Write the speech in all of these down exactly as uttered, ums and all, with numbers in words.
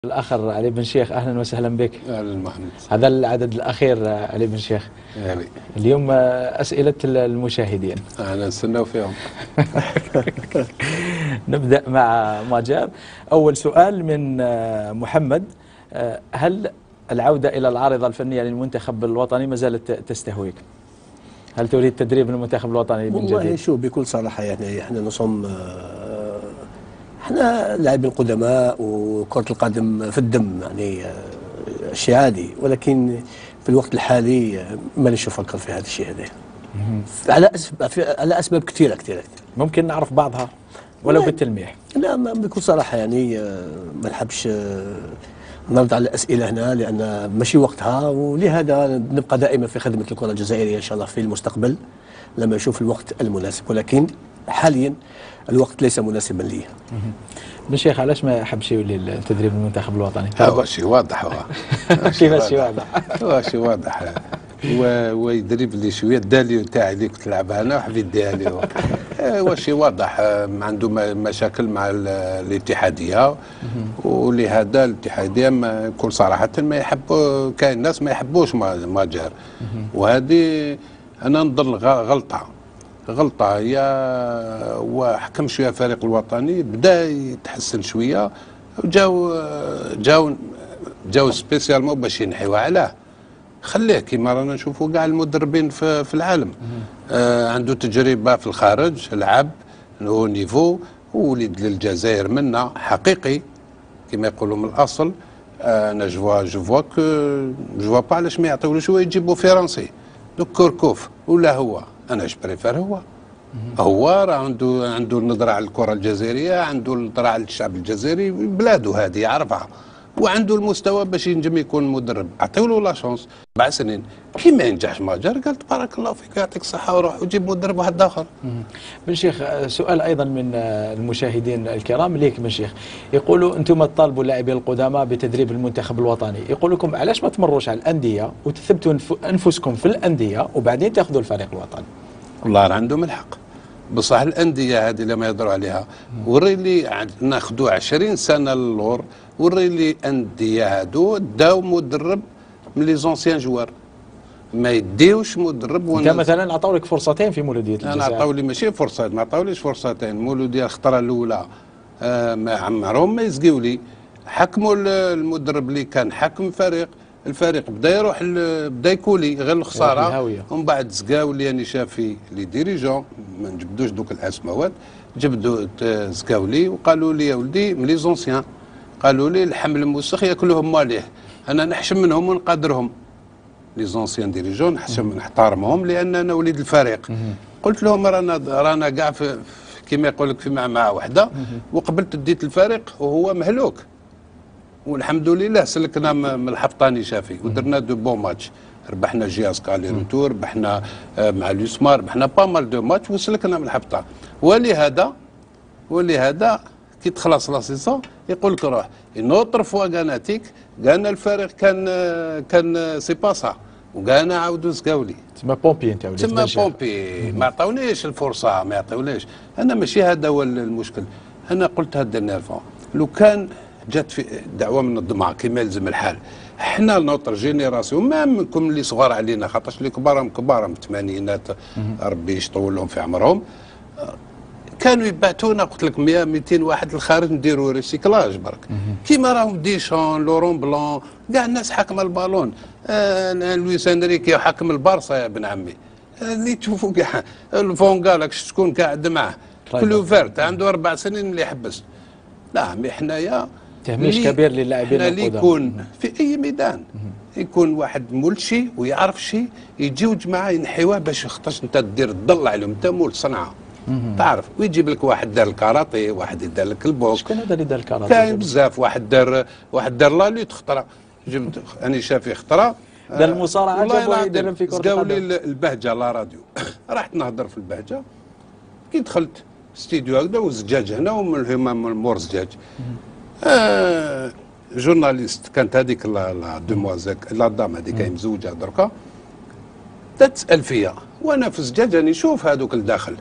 الآخر علي بن شيخ، أهلا وسهلا بك. أهلا محمد. هذا العدد الأخير علي بن شيخ. يعني اليوم أسئلة المشاهدين أنا نستناو فيهم. نبدأ مع ماجر. أول سؤال من محمد: هل العودة إلى العارضة الفنية للمنتخب الوطني ما زالت تستهويك؟ هل تريد تدريب المنتخب الوطني من جديد؟ والله شوف، بكل صراحة يعني احنا نصم، احنا لاعبين قدماء وكرة القدم في الدم، يعني شيء عادي، ولكن في الوقت الحالي مانيش نفكر في هذا الشيء هذا على اسباب على اسباب كثيرة كثيرة. ممكن نعرف بعضها ولو بالتلميح؟ لا، بكل صراحة يعني ما نحبش نرد على الأسئلة هنا لأن ماشي وقتها، ولهذا نبقى دائما في خدمة الكرة الجزائرية إن شاء الله في المستقبل لما نشوف الوقت المناسب، ولكن حاليا الوقت ليس مناسبا لي. بن شيخ، علاش ما حبش يولي التدريب المنتخب الوطني؟ هو شيء واضح. هو كيفاش شيء واضح؟ هو شيء واضح. هو يدرب لي شويه الداليو تاعي اللي كنت نلعبها انا وحبيت نديها له. هو شيء واضح، عنده مشاكل مع الاتحاديه، ولهذا الاتحاديه بكل صراحه ما يحبوا، كاين ناس ما يحبوش ماجر، وهذه انا نظن غلطه غلطه هي. وحكم شويه الفريق الوطني بدا يتحسن شويه، وجاو جاو جاو سبيسيالمون باش ينحيوها. علاه؟ خليه كيما رانا نشوفوا كاع المدربين في, في العالم. آه عنده تجربه في الخارج، لعب هو نيفو، وليد للجزائر منا حقيقي كما يقولوا من الاصل. آه انا جوا جوا كو جوا با علاش ما يعطيولوش هو يجيبوا فرنسي. دوك كوركوف ولا هو، انا جو بريفير هو. هو راه عنده عنده النظره على الكره الجزائريه، عنده النظره على الشعب الجزائري، بلاده هذه يعرفها، وعنده المستوى باش ينجم يكون مدرب. عطيو له لا شونس. اربع سنين كي ما ينجحش ماجر، قال تبارك الله فيك يعطيك الصحه وروح وجيب مدرب واحد اخر. بن شيخ، سؤال ايضا من المشاهدين الكرام ليك بن شيخ، يقولوا انتم تطالبوا اللاعبين القدامى بتدريب المنتخب الوطني، يقول لكم علاش ما تمروش على الانديه وتثبتوا انفسكم في الانديه وبعدين تاخذوا الفريق الوطني؟ والله راه عندهم الحق، بصح الانديه هذه لما يهضروا عليها وري لي ناخذوا عشرين سنه للور، وري لي انديه هادو داو مدرب من لي زونسيان جوار، ما يديوش مدرب. انت مثلا عطاو لك فرصتين في مولوديه الجزائر. انا عطاو لي ماشي فرصه، ما عطاوليش فرصتين. مولوديه الخطره الاولى آه ما عمرهم ما يسقيو لي. حكموا المدرب اللي كان حكم فريق، الفريق بدا يروح بدا يكولي غير الخساره، ومن بعد سقاو لي انا شافي لي ديريجون، ما نجبدوش دوك الاسماوات، جبدوا سقاو لي وقالوا لي يا ولدي من لي زونسيان، قالوا لي الحمل الموسخ ياكلوهم ماليه، انا نحشم منهم ونقدرهم. لي زونسيان ديريجون نحشم نحترمهم لان انا وليد الفريق. قلت لهم رانا رانا كاع كيما يقول لك في معمعه واحده، وقبلت ديت الفريق وهو مهلوك، والحمد لله سلكنا من الحبطاني شافي ودرنا دو بون ماتش، ربحنا جياس كالي روتور، ربحنا مع اليوسمار، ربحنا با مال دو ماتش وسلكنا من الحبطه. ولهذا ولهذا كي تخلص لا سيزون يقول لك روح نوتر فوا كاناتيك، قالنا الفريق كان كان سي با سا، وقالنا عاودوا سقاولي تسمى بومبي. انت تسمى بومبي، ما عطاونيش الفرصه، ما يعطيوليش. انا ماشي هذا هو المشكل، انا قلت هذا النيرفون لو كان جات في دعوه من الضمع كما يلزم الحال. احنا نوتر جينيراسيون ما منكم اللي صغار علينا، خاطرش اللي كبارهم كبارهم الثمانينات ربي يطول لهم في عمرهم، كانوا يبعثونا قلت لك مئة مئتين واحد للخارج نديروا ريسيكلاج برك، كيما راهم ديشون لورون بلون كاع الناس حاكمه البالون. آه لويس انريكي حاكم البارسا يا ابن عمي، اللي تشوفوا كاع الفونغالاك شكون قاعد معاه كلوفيرت عنده اربع سنين اللي حبس. لا مي حنايا تهميش كبير للاعبين اللي يكون في اي ميدان يكون واحد مول شي ويعرف شي، يجيو جماعه ينحيوه باش خاطرش انت دير تضل عليهم، انت مول صنعاء تعرف، ويجيب لك واحد دار الكاراتي، واحد يدار لك البوكس. شكون هذا اللي دار الكاراتي؟ كاين بزاف، واحد دار واحد دار لا لوت خطره، جبت انا شافي خطره دار المصارعه جابوا يديرهم في كره القدم. قالوا لي البهجه لا راديو رحت نهضر في البهجه، كي دخلت ستيديو هكذا وزجاج هنا ومن مور زجاج. آه جورناليست كانت هذيك لا دوموازيك لا دام هذيك كاين مزوجه دركا، تسال فيا وانا في الزجاج راني نشوف هذوك الداخل.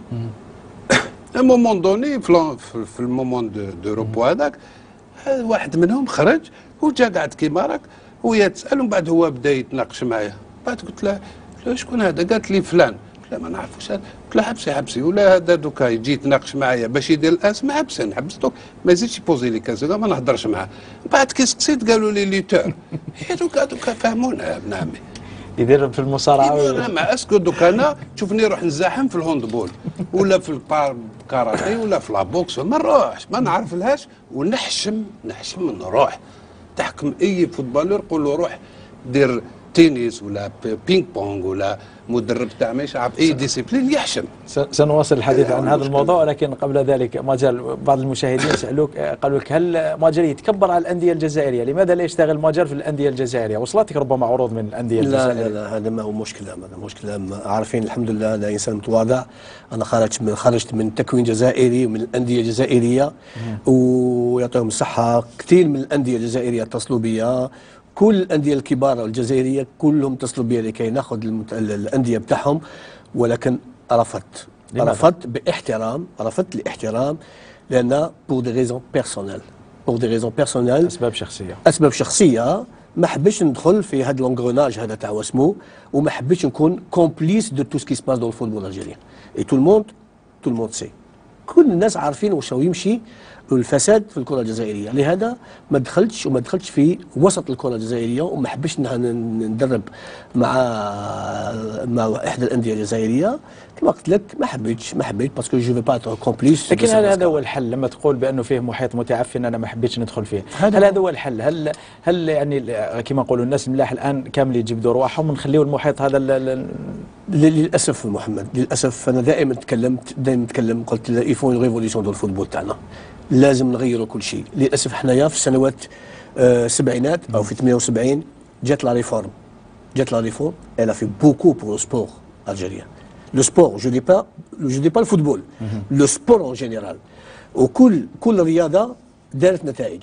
ا مومون دوني في المومون دو روبو هذاك واحد منهم خرج وجا قاعد كيما راك وهي تسال ومن بعد هو بدا يتناقش معايا. بعد قلت له شكون هذا؟ قالت لي فلان. قلت له ما نعرفوش هذا. قلت له حبسي حبسي ولا هذا دوكا يجي يتناقش معايا باش يدير الاسم حبس نحبس دوك ما يزيدش يبوزي لي كازا ما نهضرش معاه. بعد كي سقسيت قالوا لي ليتور هي دوكا دوكا فهمونا ابن عمي يدير في المصارعه و... ما اسكو دوك انا تشوفني نروح نزاحم في الهوندبول ولا في الكاراتيه ولا في لابوكس ما نروحش ما نعرف لهاش ونحشم نحشم نروح تحكم اي فوتبالور قول له روح دير تنس ولا بينج بونغ ولا مدرب تاع ما يعرف اي ديسيبلين يحشم. سنواصل الحديث عن هذا الموضوع ولكن قبل ذلك ماجر بعض المشاهدين سالوك قالوا لك هل ماجر يتكبر على الانديه الجزائريه؟ لماذا لا يشتغل ماجر في الانديه الجزائريه؟ وصلتك ربما عروض من الانديه الجزائريه؟ لا لا لا هذا ما هو مشكله هذا مشكله عارفين الحمد لله انا انسان متواضع انا خرجت من خرجت من تكوين جزائري ومن الانديه الجزائريه ويعطيهم الصحه كثير من الانديه الجزائريه اتصلوا بي كل الانديه الكبار الجزائريه كلهم اتصلوا بي لكي ناخذ المت... الانديه بتاعهم ولكن رفضت رفضت باحترام رفضت لاحترام لان بور دي ريزون بيرسونيل بور دي ريزون بيرسونيل اسباب شخصيه اسباب شخصيه ما حبيتش ندخل في هذا لونغروناج هذا تاع واسمو وما حبيتش نكون كومبليس دو تو سكي سباس دو الفوتبول الجيريان اي تو الموند تو الموند سي كل الناس عارفين واش هو يمشي الفساد في الكره الجزائريه لهذا ما دخلتش وما دخلتش في وسط الكره الجزائريه وما حبيتش ندرب مع مع احدى الانديه الجزائريه كما قلت لك ما حبيتش ما حبيت باسكو جو في با اتر كومبليس. لكن هل هذا هو الحل لما تقول بانه فيه محيط متعفن انا ما حبيتش ندخل فيه؟ هل هذا هو الحل؟ هل هل يعني كما نقولوا الناس الملاح الان كامل يجبدوا رواحهم ونخليوا المحيط هذا للاسف محمد للاسف انا دائما تكلمت دائما نتكلم قلت يفون ريفوليسيون دو الفوتبول تاعنا لازم نغيروا كل شيء. للاسف حنايا في السنوات السبعينات او في ثمانية وسبعين جات لا ريفورم جات لا ريفورم elle a fait beaucoup pour le sport algérien. Le sport je dis pas je dis pas le football le sport en général وكل كل رياضه دارت نتائج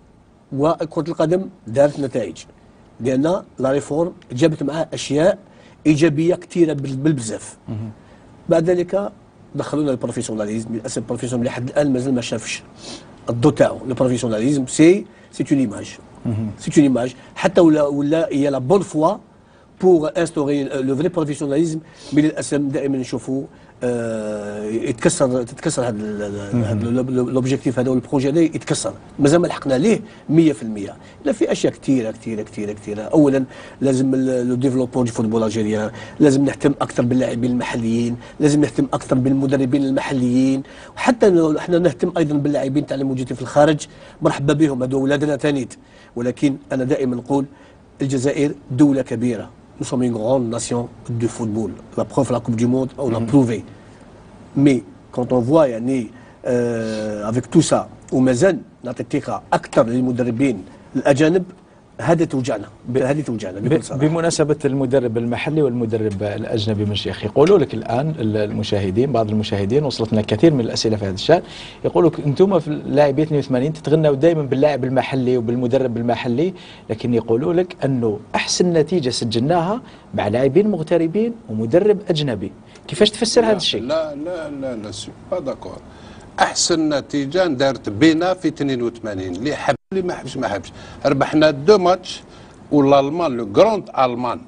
وكرة القدم دارت نتائج لان لا ريفورم جابت معها اشياء ايجابيه كثيره بالبزاف. بعد ذلك دخلونا البروفيسيوناليزم للاسف البروفيسيوناليزم لحد الان مازال ما شافش الضوء تاعو. البروفيسيوناليزم سي سي اون ايماج سي اون ايماج حتى ولا ولا هي لا بون فوا بور انستوري لو فري بروفيسيوناليزم مي للاسف دائما نشوفوا آه يتكسر تتكسر هذا لوبجيكتيف هذا والبروجي هذا يتكسر مازال ما لحقنا ليه مية في المية. لا في اشياء كثيره كثيره كثيره كثيره. اولا لازم لو ديفلوبمون دي فوتبول الجيريان لازم نهتم اكثر باللاعبين المحليين لازم نهتم اكثر بالمدربين المحليين وحتى احنا نهتم ايضا باللاعبين تاع الموجودين في الخارج مرحبا بهم هذو اولادنا ثانيت. ولكن انا دائما نقول الجزائر دوله كبيره. Nous sommes une grande nation de football. La preuve, la Coupe du Monde, on l'a prouvé. Mais quand on voit يعني euh, avec tout ça ومازال نعطي الثقة أكثر للمدربين الأجانب هذا توجعنا هذه توجعنا بكل صراحة. بمناسبة المدرب المحلي والمدرب الأجنبي من شيخ يقولوا لك الآن المشاهدين بعض المشاهدين وصلتنا كثير من الأسئلة في هذا الشأن يقولوا لك أنتم في لاعبي اثنين وثمانين تتغنوا دائما باللاعب المحلي وبالمدرب المحلي لكن يقولوا لك أنه أحسن نتيجة سجلناها مع لاعبين مغتربين ومدرب أجنبي. كيفاش تفسر هذا الشيء؟ لا لا لا لا سي با داكور. احسن نتيجه دارت بينا في اثنين وثمانين اللي حب اللي ما حبش ما حبش ربحنا دو ماتش والالمان لو غروند المان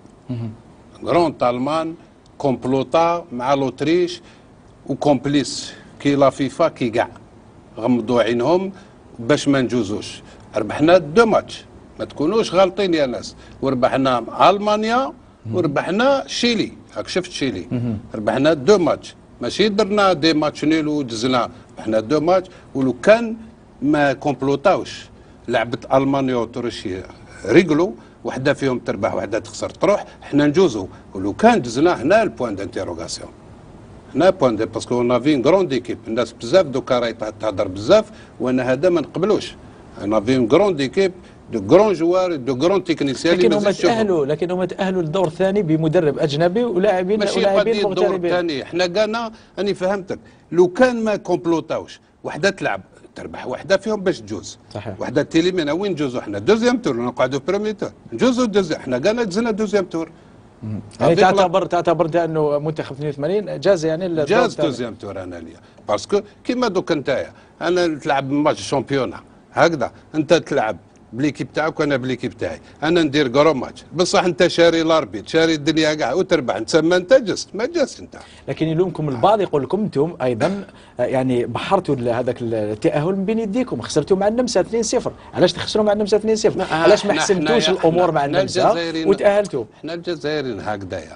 غروند المان كومبلوطا مع لوتريش وكومبليس كي لا فيفا كي كاع غمضوا عينهم باش ما نجوزوش. ربحنا دو ماتش ما تكونوش غالطين يا ناس وربحنا المانيا وربحنا شيلي راك شفت شيلي ربحنا دو ماتش ماشي درنا دي ماتش نيل ودزنا احنا دو ماتش ولو كان ما كومبلوطاوش لعبه المانيا وتركيا ريغلو وحده فيهم تربح وحده تخسر تروح احنا نجوزو ولو كان دزنا هنا البوان دانتيروغاسيون هنا بوان دي باسكو اون افي اون غروند ايكيب الناس بزاف دوكا راهي تهضر بزاف وانا هذا ما نقبلوش انا في اون غروند ايكيب دو غران جوار دو غران تكنيسيان لكن هم تاهلوا لكن هم تاهلوا للدور الثاني بمدرب اجنبي ولاعبين ولاعبين مغتربين. الدور الثاني احنا قالنا اني فهمتك لو كان ما كومبلوطاوش وحده تلعب تربح وحده فيهم باش تجوز صحيح وحده تيليمينا وين نجوزوا احنا دوزيام تور نقعدوا بريمي تور نجوزوا دوزيام احنا قالنا دزنا دوزيام تور. يعني تعتبر تعتبر انت انه منتخب اثنين وثمانين جاز يعني جاز دوزيام تور انا ليا باسكو كيما دوك انت انا تلعب ماتش شامبيونا هكذا انت تلعب بليكيب تاعك وانا بليكيب تاعي، انا ندير كرو ماتش بصح انت شاري لاربيت شاري الدنيا كاع وتربح، تسمى انت جست ما جست انت. لكن يلومكم البعض يقول لكم انتم ايضا يعني بحرتوا هذاك التاهل من بين يديكم، خسرتوا مع النمسا اثنين صفر، علاش تخسروا مع النمسا اثنين صفر؟ علاش ما حسمتوش الامور مع النمسا وتاهلتوا؟ احنا الجزائريين هكذايا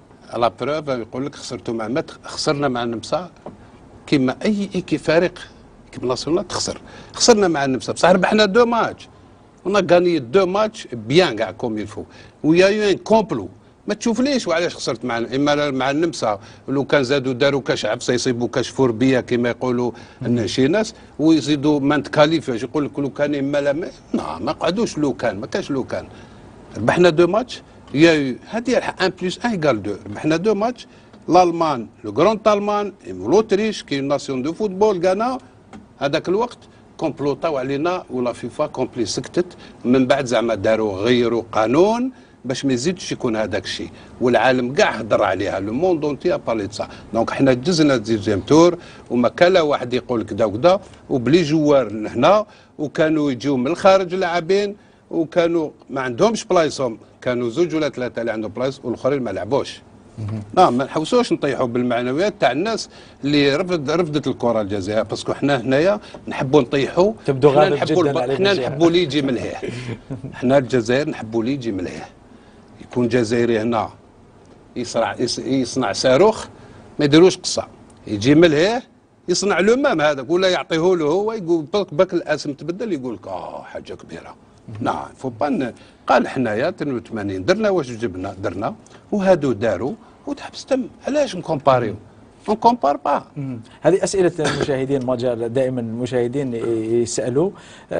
لا بروف يقول لك خسرتوا مع مت خسرنا مع النمسا كيما اي ايكي فريق كيما ناسيونال تخسر، خسرنا مع النمسا بصح ربحنا دو ماتش، ونا غاني دو ماتش بيان كاع كوم يلفو، ويا يو ان كومبلو ما تشوفليش وعلاش خسرت مع اما مع النمسا لو كان زادوا داروا كاش عبسه يصيبوا كاش فوربيه كما يقولوا شي ناس ويزيدوا ما نتكاليفاش، يقول لك لو كان اما لا ما, ما قعدوش لو كان ما كاش لو كان، ربحنا دو ماتش يا هذه واحد بلس واحد ايكال دو، ربحنا دو ماتش الالمان لو غروند المان لوتريش كي ناسيون دو فوتبول غانا هذاك الوقت كومبلوطاو علينا ولا فيفا كومبلي سكتت، من بعد زعما داروا غيروا قانون باش ما يزيدش يكون هذاك الشيء، والعالم كاع هضر عليها لو موند اونتي بارلي دو سا، دونك حنا دزنا الديزيام تور وما كان لا واحد يقول كذا وكذا، وبلي جوار لهنا وكانوا يجيو من الخارج لاعبين وكانوا ما عندهمش بلايصهم، كانوا زوج ولا ثلاثه اللي عندهم بلايص والاخرين ما لعبوش. نعم ما نحوسوش نطيحوا بالمعنويات تاع الناس اللي رفض رفضت الكره الجزائريه، باسكو حنا هنايا نحبوا نطيحوا، تبدو غاضب نحبوا جدا حنا نحبوا اللي يجي ملهيه، حنا الجزائر نحبوا اللي يجي ملهيه، يكون جزائري هنا يصنع يصنع صاروخ ما يديروش قصه، يجي ملهيه يصنع له مام هذاك ولا يعطيه له هو يقول بك الاسم تبدل يقول لك اه حاجه كبيره. نعم فو با قال حنايا اثنين وثمانين درنا واش جبنا درنا وهادو داروا وتحبس تم، علاش نكومباريو؟ اون كومبار با. هذه اسئله المشاهدين مجال دائما المشاهدين يسالوا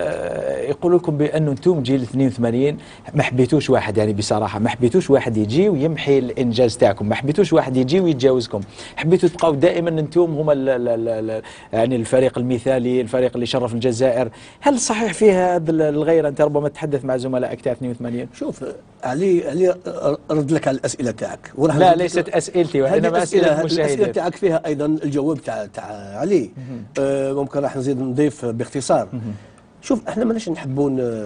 يقولوا لكم بانه انتم جيل اثنين وثمانين ما حبيتوش واحد، يعني بصراحه ما حبيتوش واحد يجي ويمحي الانجاز تاعكم، ما حبيتوش واحد يجي ويتجاوزكم، حبيتوا تبقاو دائما انتم هما ال ال ال يعني الفريق المثالي، الفريق اللي شرف الجزائر. هل صحيح فيها هذا الغيره؟ انت ربما تتحدث مع زملائك تاع اثنين وثمانين. شوف علي علي رد لك على الاسئله تاعك. لا ليست اسئلتي وانما اسئله المشاهدين. فيها ايضا الجواب تاع تاع علي. آه ممكن راح نزيد نضيف باختصار. شوف احنا ماناش نحبوا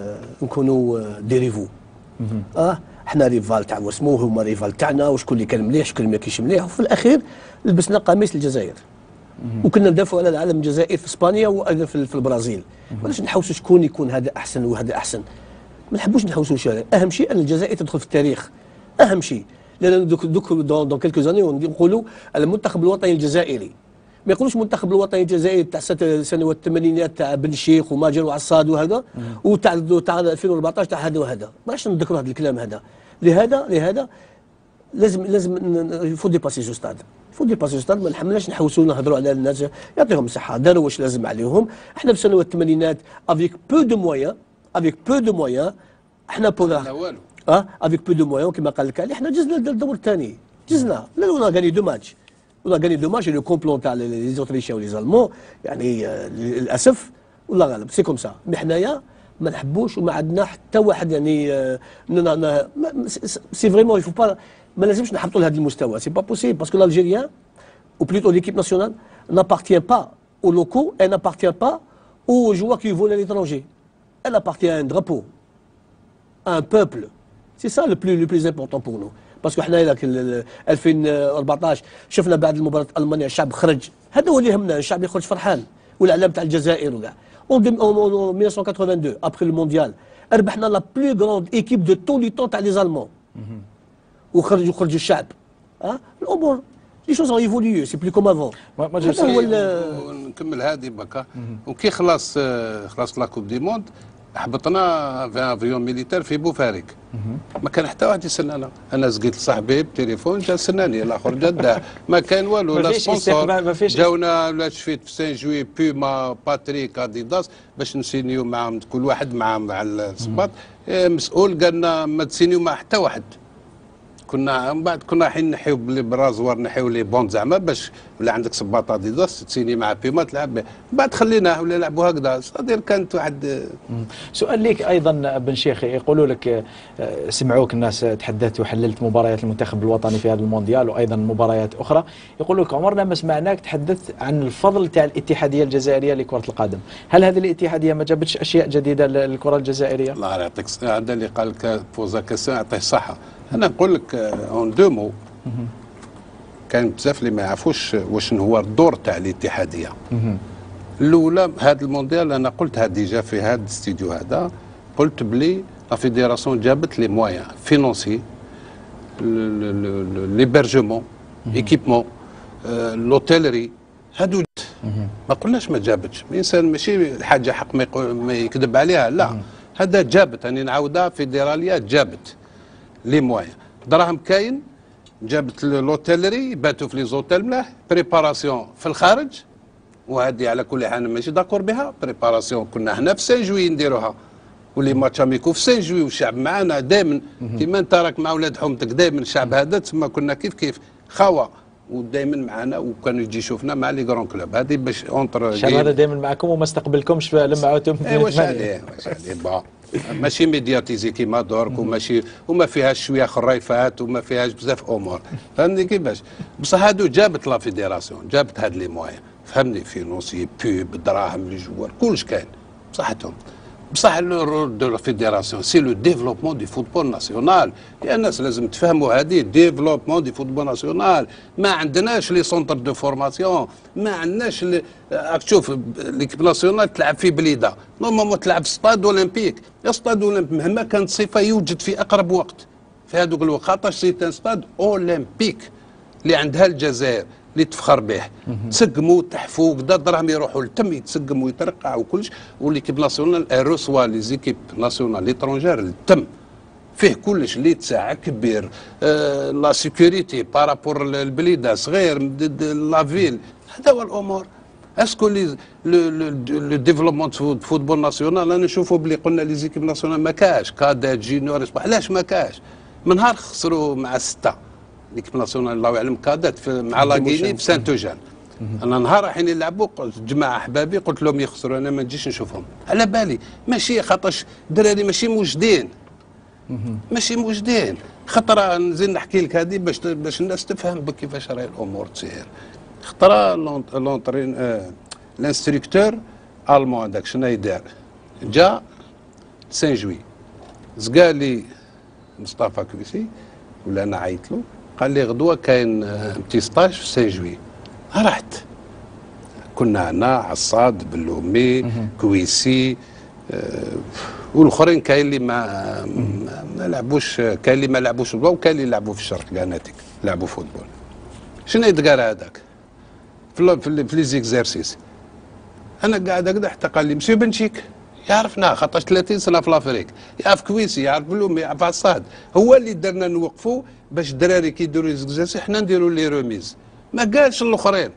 نكونوا ديريفو. اه احنا ريفال تاع واسمو هما ريفال تاعنا، وشكون اللي كان مليح شكون اللي ما كاينش مليح، وفي الاخير لبسنا قميص الجزائر وكنا ندافعوا على العالم الجزائري في اسبانيا وايضا في, في البرازيل. ماناش نحوسوا شكون يكون هذا احسن وهذا احسن، ما نحبوش نحوسوا شيء. اهم شيء ان الجزائر تدخل في التاريخ، اهم شيء. لان دوك دوك دون دون كيلكو زاني نقولوا المنتخب الوطني الجزائري، ما يقولوش المنتخب الوطني الجزائري تاع سنوات الثمانينات تاع بن شيخ وماجر وعصاد وهذا، وتاع تاع ألفين وأربعطاش تاع هذا وهذا، ماش نذكروا هذا الكلام هذا. لهذا لهذا لازم لازم يفو ديباسي جو ستاد، يفو ديباسي جو ستاد، ما نحملناش نحوسوا نهضروا على الناس يعطيهم الصحه، داروا واش لازم عليهم. احنا في سنوات الثمانينات افيك بو دو مويان، افيك بو دو مويان احنا بوغا اه افيك بو دو مويان كما قال لك علي، احنا جزنا الدور الثاني، جزنا لا ونا غاني دو ماتش، ونا غاني دو ماتش. لو كومبلون تاع لي زوتريشيان ولي زالمون يعني آه للاسف والله غالب سي كوم سا. مي حنايا ما نحبوش وما عندنا حتى واحد يعني آه سي فريمون يفو با، ما لازمش نحطوا لهذا المستوى، سي با بوسيبل باسكو l'Algérien ou plutôt l'équipe nationale n'appartient pas aux locaux, elle n'appartient pas aux joueurs qui volent à l'étranger, elle appartient à un drapeau, à un peuple. C'est ça le plus le plus important pour nous. باسكو حنا هذاك ألفين وأربعطاش شفنا بعد المباراه المانيا الشعب خرج، هذا هو اللي يهمنا، الشعب يخرج فرحان والاعلام تاع الجزائر وكاع. اون ألف وتسعمائة وثمانية وثمانين ابخي المونديال ربحنا لا بلو غروند ايكيب دو تو لي طون تاع لي زالمون، وخرجوا خرجوا الشعب. ها الامور لي شوز ايفوليو سي بلو كوم افون. نكمل هذه بكا. وكي خلاص خلاص لا كوب دي موند هبطنا في افيون ميليتير في بوفاريك، ما كان حتى واحد يسنانا. انا زقيت لصاحبي بالتليفون جا سناني، الاخر جا ما كان والو، لا سبونسور جاونا لا شفيت في سان جوي بيما باتريك اديداس باش نسينيو معهم، كل واحد معهم مع السباط مسؤول قالنا ما تسينيو مع حتى واحد. كنا من بعد كنا رايحين نحيو بلي برازوار نحيو لي بون زعما باش ولا عندك صباط اديداس تسيني مع بيما تلعب به، من بعد خليناه ولا يلعبوا هكذا، صدير كانت واحد. سؤال ليك ايضا بن شيخ، يقولوا لك سمعوك الناس تحدثت وحللت مباريات المنتخب الوطني في هذا المونديال وايضا مباريات اخرى، يقول لك عمرنا ما سمعناك تحدثت عن الفضل تاع الاتحاديه الجزائريه لكره القدم، هل هذه الاتحاديه ما جابتش اشياء جديده للكره الجزائريه؟ الله يعطيك، هذا اللي قال لك بوزا كاسيون يعطيه الصحه. انا نقول لك اون دو مو، كان بزاف اللي ما يعرفوش واش هو الدور تاع الاتحاديه. الاولى هذا المونديال انا قلتها ديجا في هذا الاستديو هذا، قلت بلي لا فيديراسيون جابت لي مويان فينونسي، ليبرجمون، ايكيبمون، لوتيلري، هادو ما قلناش ما جابتش، الانسان ماشي حاجه حق ما يكذب عليها، لا هذا جابت، راني نعاودها فيدراليه جابت لي مويان، دراهم كاين، جابت لوتيلري باتوا في لي زوتيل ملاح، بريباراسيون في الخارج، وهذه على كل حال ماشي داكور بها، بريباراسيون كنا هنا في سان جوي نديروها، ولي ماتش اميكو في سان جوي والشعب معنا دائما كيما انت راك مع ولاد حومتك دائما الشعب هذا تسمى كنا كيف كيف خاوه ودائما معنا، وكانوا يجي يشوفنا مع لي كرون كلوب، هذه باش اونتر الشعب هذا دائما معكم وما استقبلكمش لما عودتم في واش عليه واش عليه با ماشي ميدياتيزي كيما دورك، وماشي وما فيهاش شويه خريفات وما فيهاش بزاف امور، فهمني كيفاش، بصح هادو جابت لا فيديراسيون جابت هاد لي موان، فهمني فينونسي بوب دراهم لي جوار كلش كاين بصحتهم، بصح لو رول دو لا فيديراسيون سي لو ديفلوبمون دي فوتبول ناسيونال، يا الناس لازم تفهموا هذه ديفلوبمون دي فوتبول ناسيونال، ما عندناش لي سونتر دو فورماسيون، ما عندناش راك تشوف ليكيب ناسيونال تلعب في بليده، نورمالمون تلعب ستاد اولمبيك، يا ستاد اولمبيك مهما كانت صفه يوجد في اقرب وقت في هذوك الوقت، خاطرش سي ستاد اولمبيك اللي عندها الجزائر اللي تفخر به، تسقموا تحفوا كدا دراهم يروحوا للتم يتسقم ويترقع وكلش، وليكيب ناسيونال ريسوا لي زيكيب ناسيونال ليترونجير للتم فيه كلش اللي تساع كبير، آه لا سيكوريتي بارابور البليده صغير لا فيل، هذا هو الامور. اسكو لي لو ديفلوبمون فوتبول ناسيونال انا نشوفوا بلي قلنا لي زيكيب ناسيونال ما كاش كادات جينيور، علاش ما كاش؟ من نهار خسروا مع سته ليكيب ناسيونال الله يعلم كادات مع لاغيني في سانتوجان، انا نهار رايحين يلعبوا جماعه احبابي قلت لهم يخسروا انا ما نجيش نشوفهم، على بالي ماشي خاطرش الدراري ماشي موجدين ماشي موجدين، خطره نزيد نحكي لك هذه باش باش الناس تفهم كيفاش راهي الامور تسير. خطره لونطرين آه الانستركتور المون هذاك شنو يدار، جا سان جوي زقال لي مصطفى كويسي ولا انا عيط له، قال لي غدوه كاين بتي ستاج في سان جوي، رحت كنا هنا عصاد بلومي كويسي آه والاخرين كاين اللي ما ما لعبوش، كاين اللي ما لعبوش فوتبول وكاين اللي لعبوا في الشرق كاناتيك لعبوا فوتبول. شنو يتقال هذاك في في لي زيكزارسيس، انا قاعد هكذا حتى قال لي مسيو بنشيك يعرفنا خاطرش ثلاثين سنه في لافريك، يعرف كويسي يعرف بلومي يعرف عصاد، هو اللي درنا نوقفوا باش الدراري كي يديروا زيكزارسيس حنا نديروا لي روميز، ما قالش الاخرين.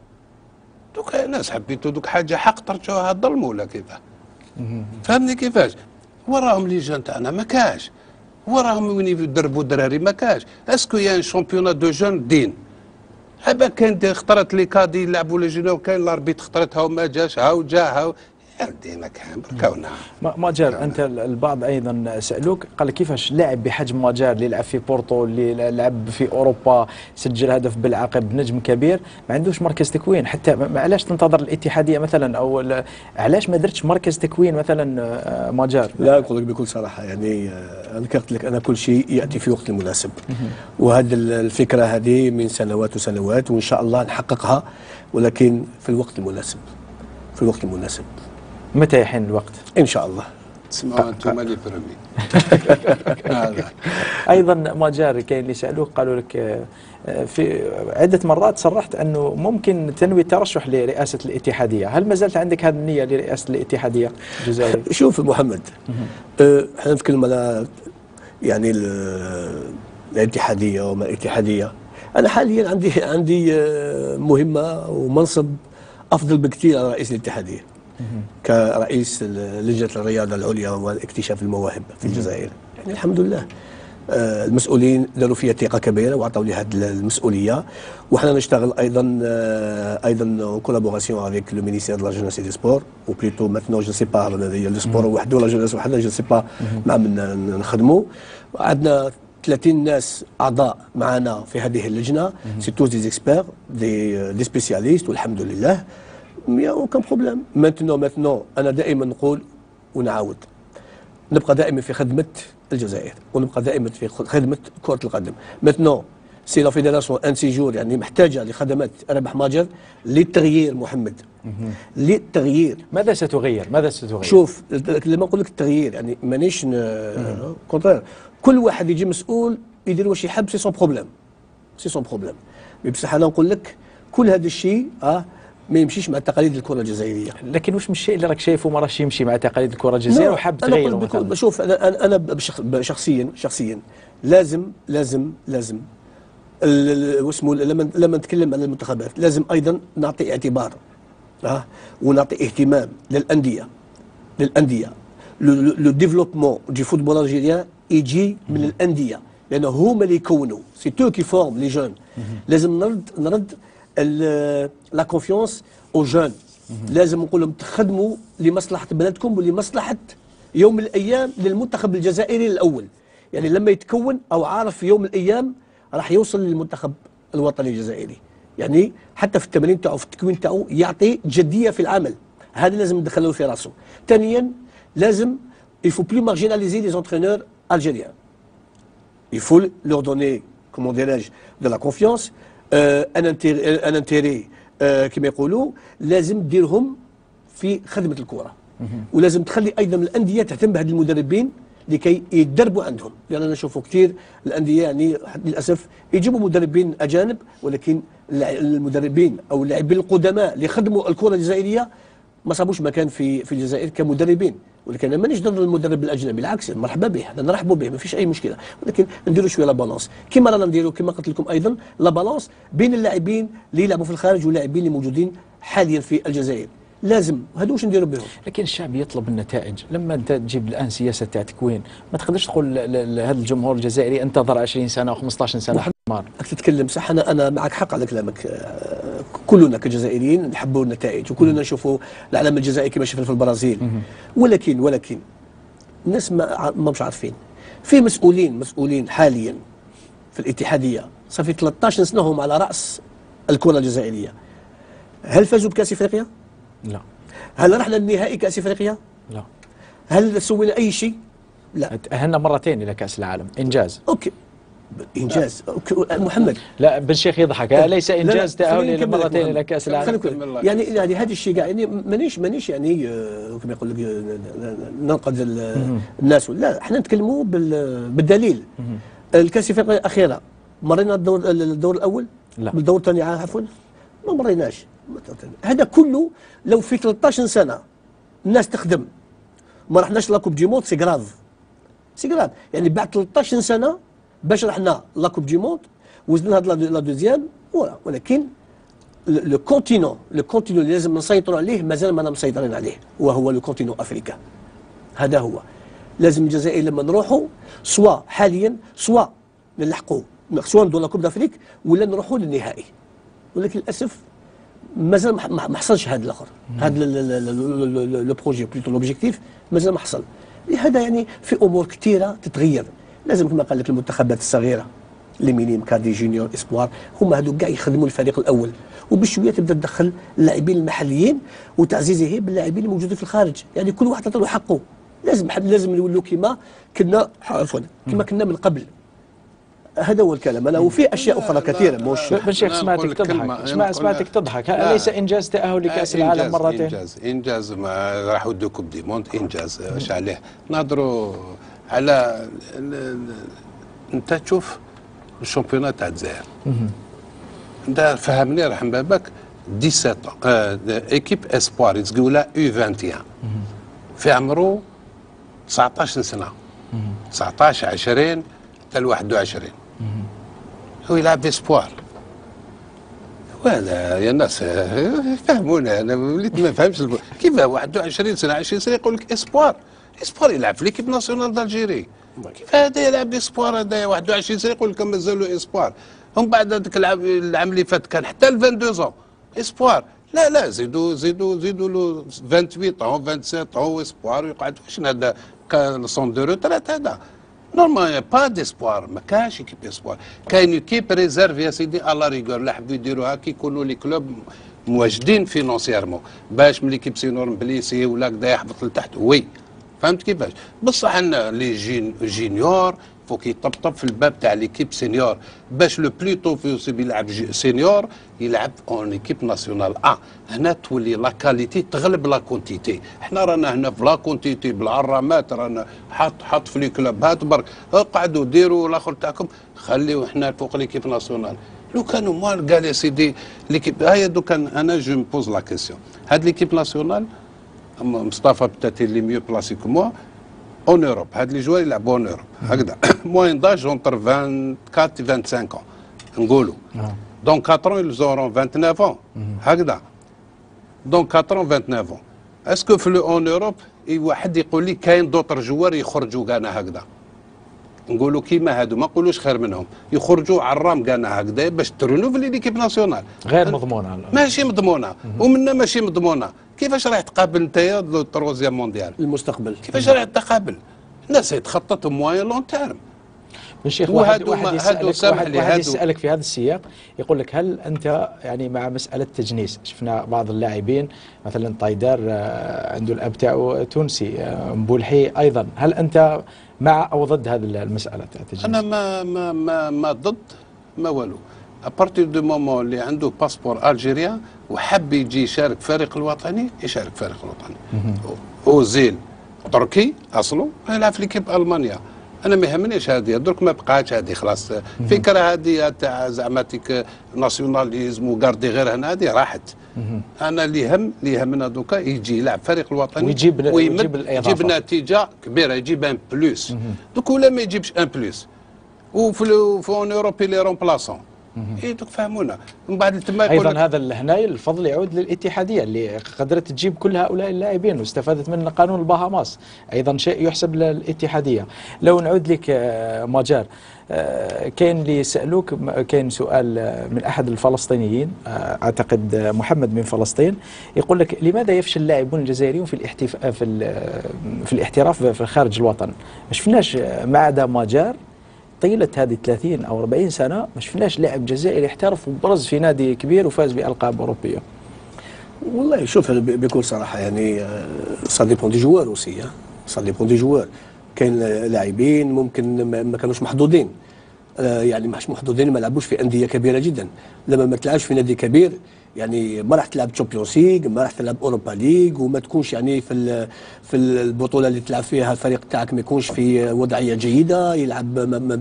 دوك الناس حبيتوا دوك حاجه حق ترجعوها ظلم ولا كيفاه؟ فهمني كيفاش؟ وراهم لي جون تاعنا ما كاش، وراهم وين يدربوا الدراري ما كاش، اسكو يا شامبيونا دو جون دين؟ هبا كان خطرت لي كادي يلعبوا لي جونور، كاين الاربيت خطرتها وما جاش، هاو جا هاو ديما كان بركاونا. ماجار انت البعض ايضا سالوك قال لك كيفاش لاعب بحجم ماجار اللي يلعب في بورتو اللي لعب في اوروبا سجل هدف بالعقب نجم كبير ما عندوش مركز تكوين، حتى علاش تنتظر الاتحاديه مثلا او علاش ما درتش مركز تكوين مثلا ماجار؟ لا نقول لك بكل صراحه يعني انا قلت لك انا كل شيء ياتي في وقت المناسب، وهذه الفكره هذه من سنوات وسنوات وان شاء الله نحققها، ولكن في الوقت المناسب في الوقت المناسب. متى يحين الوقت؟ ان شاء الله. تسمعوا انتم لي برمي. ايضا ماجار كاين اللي سالوك قالوا لك في عده مرات صرحت انه ممكن تنوي الترشح لرئاسه الاتحاديه، هل ما زالت عندك هذه النيه لرئاسه الاتحاديه الجزائريه؟ شوف محمد، احنا نتكلم على يعني الاتحاديه وما الاتحاديه، انا حاليا عندي عندي مهمه ومنصب افضل بكثير على رئيس الاتحاديه كرئيس لجنه الرياضه العليا واكتشاف المواهب في الجزائر. يعني الحمد لله آه المسؤولين داروا فيها ثقه كبيره وعطاو لي هذه المسؤوليه، وحنا نشتغل ايضا آه ايضا كولابوراسيون افيك لو مينيستير دو لا جونيس اي دي سبور، او بليتو ماتنو جو سي با لو سبور وحده ولا جونيس وحده جو سي با مع من نخدموا. عندنا ثلاثين ناس اعضاء معنا في هذه اللجنه، سي توز دي اكسبير دي دي سبيسياليست والحمد لله يا اوكان بروبليم. ماتنو ماتنو انا دائما نقول ونعاود، نبقى دائما في خدمه الجزائر ونبقى دائما في خدمه كره القدم. ماتنو سي لا فيدراسيون ان سيجور يعني محتاجه لخدمات ربح ماجر للتغيير محمد، للتغيير. ماذا ستغير؟ ماذا ستغير؟ شوف لما نقول لك التغيير يعني مانيش كونترير، كل واحد يجي مسؤول يدير واش يحب، سي سون بروبليم سي سون بروبليم. بصح انا نقول لك كل هذا الشيء اه ما يمشيش مع تقاليد الكره الجزائريه. لكن واش من الشيء اللي راك شايفه ما راهش يمشي مع تقاليد الكره الجزائريه وحاب تغيره مثلا؟ شوف انا انا شخصيا شخصيا لازم لازم لازم واسمه لما لما نتكلم عن المنتخبات لازم ايضا نعطي اعتبار اه ونعطي اهتمام للانديه للانديه. لو ديفلوبمون دي فوتبول الجيريان يجي من الانديه، لانه هما اللي يكونوا سي تو كي فورم لي جون. لازم نرد نرد لا كونفيونس او جون، لازم نقول لهم تخدموا لمصلحه بلدكم ولمصلحه يوم من الايام للمنتخب الجزائري الاول. يعني لما يتكون او عارف في يوم من الايام راح يوصل للمنتخب الوطني الجزائري، يعني حتى في التمرين تاعو في التكوين تاعو يعطي جديه في العمل. هذا لازم ندخلوه في راسه. ثانيا لازم il faut plus marginaliser les entraîneurs algériens. Il faut leur donner, comment dirais-je, de la confiance, euh, un intérêt, un intérêt euh, كما يقولوا لازم ديرهم في خدمه الكره. ولازم تخلي ايضا الانديه تهتم بهذ المدربين لكي يتدربوا عندهم، لان انا نشوفوا كثير الانديه يعني للاسف يجيبوا مدربين اجانب، ولكن المدربين او اللاعبين القدماء اللي خدموا الكره الجزائريه ما صابوش مكان في في الجزائر كمدربين. ولكن انا مانيش ضد المدرب الاجنبي، بالعكس مرحبا به، هذا نرحبوا به ما فيش اي مشكله، ولكن نديروا شويه لا بالانس كما رانا نديروا كما قلت لكم ايضا لا بالانس بين اللاعبين اللي يلعبوا في الخارج واللاعبين اللي موجودين حاليا في الجزائر. لازم هذو واش نديروا بهم. لكن الشعب يطلب النتائج. لما انت تجيب الان سياسه تاع تكوين ما تقدرش تقول لهذا الجمهور الجزائري انتظر عشرين سنه وخمسطاش سنه. راك تتكلم صح، انا انا معك حق على كلامك. كلنا كجزائريين نحبوا النتائج وكلنا نشوفوا العلم الجزائري كما شفنا في البرازيل، ولكن ولكن الناس ما ما مش عارفين في مسؤولين مسؤولين حاليا في الاتحاديه صافي ثلاثطاش سنه هم على راس الكره الجزائريه. هل فازوا بكاس افريقيا؟ لا. هل رحنا لنهائي كاس افريقيا؟ لا. هل سوينا اي شيء؟ لا. تأهلنا مرتين الى كاس العالم، انجاز. اوكي انجاز. أوكي. محمد لا بن شيخ يضحك، ليس انجاز تأهل مرتين الى كاس العالم. يعني يعني هذا الشيء كاع يعني مانيش مانيش يعني كما يقول لك ننقد الناس، لا احنا نتكلموا بالدليل. الكاس الافريقيا الاخيره مرينا الدور الدور الاول؟ لا. بالدور الثاني عفوا ما مريناش. هذا كله لو في ثلاثطاش سنه الناس تخدم ما رحناش لا كوب دي موند سي غراف سي غراف. يعني بعد ثلاثطاش سنه باش رحنا لا كوب دي موند وزدنا هاد لا دوزيام، ولكن لو كونتينون لو كونتينون اللي لازم نسيطروا عليه مازال ما مسيطرين عليه، وهو لو كونتينون افريكا. هذا هو لازم الجزائر لما نروحوا سوا حاليا سوا نلحقوا سوا ندور لا كوب دافريك ولا نروحوا للنهائي، ولكن للاسف مازال ما حصلش هذا الاخر، هذا لو بروجي بلوتو لوبجيكتيف مازال ما حصل. لهذا يعني في امور كثيره تتغير. لازم كما قال لك المنتخبات الصغيره لي مينيم كادي جونيور اسبوار هما هذوك كاع يخدموا الفريق الاول، وبشويه تبدا تدخل اللاعبين المحليين وتعزيزه باللاعبين الموجودين في الخارج. يعني كل واحد تعطي له حقه. لازم لازم نولوا كما كنا عفوا كما كنا من قبل. هذا هو الكلام. انا وفي اشياء اخرى كثيره. مش بن شيخ سمعتك تضحك، سمع سمعتك تضحك، ليس انجاز تاهل لكاس العالم مرتين؟ انجاز انجاز ما راحوا دو كوب دي موند انجاز. واش عليه نهضروا على انت تشوف الشامبيونات تاع الجزائر انت فهمني رحم بابك سبعطاش آه ايكيب اسبوار يتقولها يو واحد وعشرين في عمره تسعطاش سنه تسعطاش عشرين حتى واحد وعشرين هو يلعب في اسبوار. وهذا يا الناس فهمونا، انا وليت ما فهمش كيف واحد وعشرين سنه عشرين سنه يقول لك اسبوار اسبوار يلعب في ليكيب ناسيونال دالجيري. كيف هذا يلعب اسبوار؟ هذا واحد وعشرين سنه يقول لك مازالوا اسبوار. هم بعد هذاك العام العام اللي فات كان حتى ل اثنين وعشرين اسبوار. لا لا زيدوا زيدوا زيدوا له ثمانية وعشرين عام سبعة عشر عام اسبوار ويقعد. واش هذا كان سون دو روترات هذا؟ نورمال با ديسبوار، ما كانش ايكيب اسبوار، كاين ايكيب ريزيرف يا سيدي الله ريغور. لا حبوا يديروها كي يكونوا لي كلوب مواجدين فينونسيرمون باش ملي كيبسينور بليسي ولا كدا يهبط لتحت. وي فهمت كيفاش؟ بصح عندنا لي جين جينيور فوك يطبطب في الباب تاع ليكيب سينيور باش لو بلو تو بوسيبل يلعب سينيور يلعب اون ايكيب ناسيونال ا. هنا تولي لا كاليتي تغلب لا كونتيتي. احنا رانا هنا في لا كونتيتي بالعرامات رانا حط حط في لي كلوب هات برك اقعدوا ديروا الاخر تاعكم خليو احنا فوق ليكيب ناسيونال. لو كانوا موال قال يا سيدي ليكيب هيا دو كان انا جو مبوز لا كيسيون هاد ليكيب ناسيونال مصطفى بتاتي لي ميو بلاسي كو موا اون اوروب. هاد لي جوار يلعبوا اون اوروب هكذا موين داج اونتر أربعة وعشرين و خمسة وعشرين نقولوا دونك أربعة ils auront vingt-neuf ans هكذا دونك أربعة و vingt-neuf ans. اسكو في اون اوروب واحد يقول لي كاين دوطر جوار يخرجوا كانا هكذا نقولوا كيما هادو ما نقولوش خير منهم يخرجوا عرام كانا هكذا باش ترونوفلي ليكيب ناسيونال غير مضمونه ماشي مضمونه ومنا ماشي مضمونه. كيفاش راح تقابل نتايا لو تروزيام مونديال المستقبل؟ كيفاش راح تقابل؟ الناس يتخطط موان لون تيرم. الشيخ واحد واحد يسألك واحد, واحد يسألك في هذا السياق يقول لك هل أنت يعني مع مسألة تجنيس؟ شفنا بعض اللاعبين مثلا طايدار عنده الأب تاعو تونسي مبولحي أيضا، هل أنت مع أو ضد هذه المسألة تاع التجنيس؟ أنا ما ما ما, ما ضد ما والو. ابارتير دو مومون اللي عنده باسبور الجيريان وحب يجي يشارك في الفريق الوطني يشارك في الفريق الوطني. اوزيل تركي اصله يلعب في ليكيب المانيا. انا ما يهمنيش هذه درك ما بقاتش هذه خلاص فكره هذه تاع زعما تيك ناسيوناليزم وكاردي غير هنا هذه راحت. انا اللي يهم اللي يهمنا دوكا يجي يلعب فريق الوطني ويجيب ويجيب يجيب نتيجه كبيره يجيب ان بلوس. دوك ولا ما يجيبش ان بلوس وفي في اون اوروبي لي رومبلاسون اي دوك فهمونا من بعد تما ايضا هذا هنا الفضل يعود للاتحاديه اللي قدرت تجيب كل هؤلاء اللاعبين واستفادت من قانون الباهاماس، ايضا شيء يحسب للاتحاديه. لو نعود لك ماجار، كاين اللي يسالوك، كاين سؤال من احد الفلسطينيين اعتقد محمد من فلسطين يقول لك لماذا يفشل اللاعبون الجزائريون في الاحتف في في الاحتراف في خارج الوطن؟ ما شفناش ما عدا ماجار طيلة هذه ثلاثين أو أربعين سنة ما شفناش لاعب جزائري احترف وبرز في نادي كبير وفاز بألقاب أوروبية. والله شوف بكل صراحة يعني سا ديبون دي جوار اوسي سا ديبون دي جوار. كاين لاعبين ممكن ما كانوش محظوظين، يعني مش محظوظين ما لعبوش في أندية كبيرة جدا. لما ما تلعبش في نادي كبير يعني ما راح تلعب تشامبيونز ليغ، ما راح تلعب اوروبا ليغ، وما تكونش يعني في في البطوله اللي تلعب فيها الفريق تاعك ما يكونش في وضعيه جيده، يلعب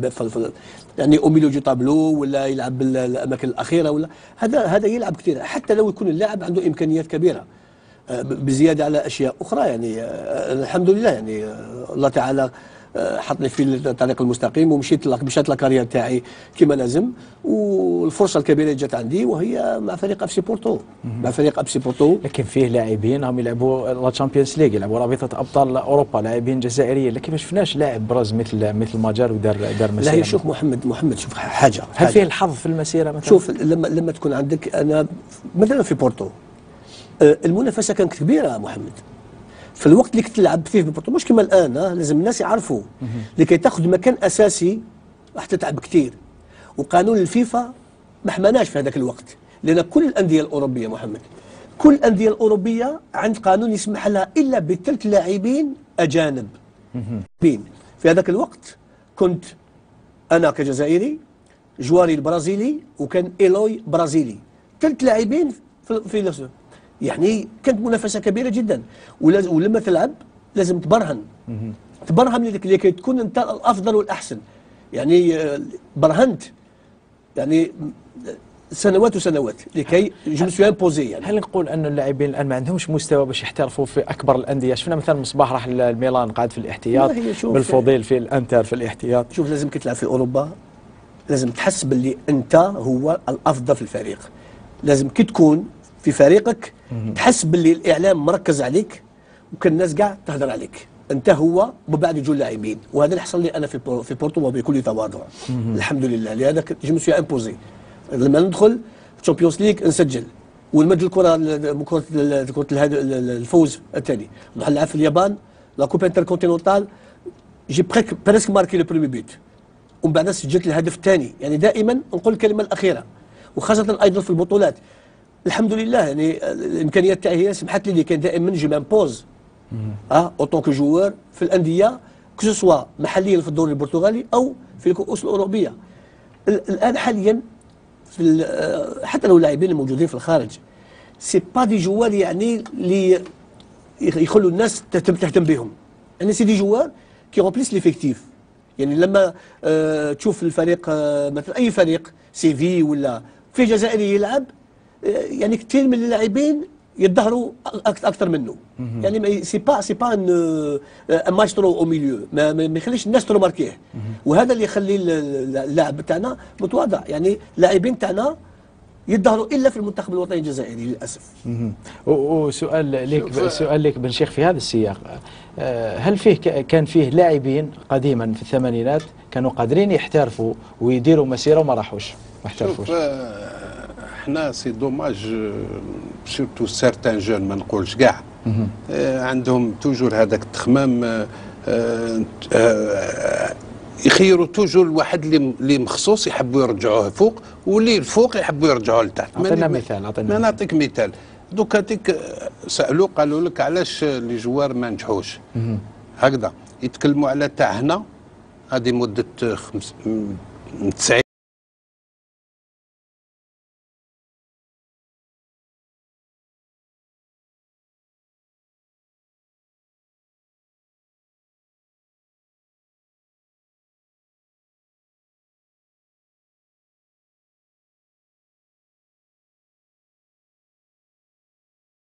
يعني او ميلو جو تابلو ولا يلعب بالاماكن الاخيره ولا هذا هذا يلعب كثير حتى لو يكون اللاعب عنده امكانيات كبيره بزياده على اشياء اخرى. يعني الحمد لله يعني الله تعالى حطني في الطريق المستقيم ومشيت لك مشات لاكارير تاعي كما لازم، والفرصه الكبيره جات عندي وهي مع فريق اف سي بورتو. مع فريق اف سي بورتو لكن فيه لاعبين هم يلعبوا لا تشامبيونز ليغ، يلعبوا رابطه ابطال اوروبا، لاعبين جزائريين، لكن ما شفناش لاعب براز مثل مثل ماجار ودار دار مسيره. لا شوف محمد محمد شوف حاجه, حاجة. هل فيه الحظ في المسيره مثلا؟ شوف لما لما تكون عندك انا مثلا في بورتو المنافسه كانت كبيره محمد في الوقت اللي كنت تلعب فيه ببورتو، مش كما الان. لازم الناس يعرفوا لكي تاخذ مكان اساسي راح تتعب كثير، وقانون الفيفا ما حماناش في هذاك الوقت، لان كل الانديه الاوروبيه محمد كل الانديه الاوروبيه عند قانون يسمح لها الا بثلاث لاعبين اجانب. بين في هذاك الوقت كنت انا كجزائري، جواري البرازيلي، وكان ايلوي برازيلي، ثلاث لاعبين في, في يعني كانت منافسه كبيره جدا. ولما تلعب لازم تبرهن تبرهن لكي تكون انت الافضل والاحسن. يعني برهنت يعني سنوات وسنوات لكي جو سوي امبوزي. يعني هل نقول ان اللاعبين الان ما عندهمش مستوى باش يحترفوا في اكبر الانديه؟ شفنا مثلا مصباح راح الميلان قاعد في الاحتياط، بالفضيل في الانتر في الاحتياط. شوف لازم كي تلعب في اوروبا لازم تحس باللي انت هو الافضل في الفريق. لازم كي تكون في فريقك تحس باللي الاعلام مركز عليك وكان الناس كاع تهضر عليك. انت هو ومن بعد يجوا اللاعبين، وهذا اللي حصل لي انا في في بورتو وبكل تواضع. الحمد لله، لهذا جو مسوي امبوزي. لما ندخل تشامبيونز ليغ نسجل، ونمد الكره كره كره الفوز الثاني، نروح نلعب في اليابان لا كوب انتركونتينونتال، جي بريك بريسك ماركي لو بريمي بيت، ومن بعد سجلت الهدف الثاني. يعني دائما نقول الكلمه الاخيره، وخاصه ايضا في البطولات. الحمد لله يعني الامكانيات تاعي هي سمحت لي كان دائما جو مامبوز اه اوتون كو جوور في الانديه كو سوا محليا في الدوري البرتغالي او في الكؤوس الاوروبيه. الان حاليا في حتى لو اللاعبين الموجودين في الخارج سي با دي جوار يعني اللي يخلوا الناس تهتم تهتم بهم، يعني سي دي جوار كي رومبليس ليفيكتيف. يعني لما آه تشوف الفريق آه مثلا اي فريق سيفي ولا في جزائري يلعب، آه يعني كثير من اللاعبين يظهروا اكثر منه. يعني سي با سي با ان مايسترو او ميليو، ما, ما يخليش الناس تروماركيه، وهذا اللي يخلي اللاعب تاعنا متواضع. يعني اللاعبين تاعنا يظهروا الا في المنتخب الوطني الجزائري للاسف. وسؤال لك سؤال لك بن شيخ في هذا السياق، هل فيه كان فيه لاعبين قديما في الثمانينات كانوا قادرين يحترفوا ويديروا مسيره وما راحوش ما احترفوش؟ احنا سي دوماج سورتو سيرتان جون ما نقولش كاع عندهم توجور هذاك التخمام، اه اه يخيروا توجور الواحد اللي اللي مخصوص يحبوا يرجعوه فوق، واللي الفوق يحبوا يرجعوه لتحت. اعطينا مثال. اعطينا نعطيك مثال. دوك هذيك سالوا قالوا لك علاش لي جوار ما نجحوش هكذا، يتكلموا على تاع هنا هذه مده خمس تسعين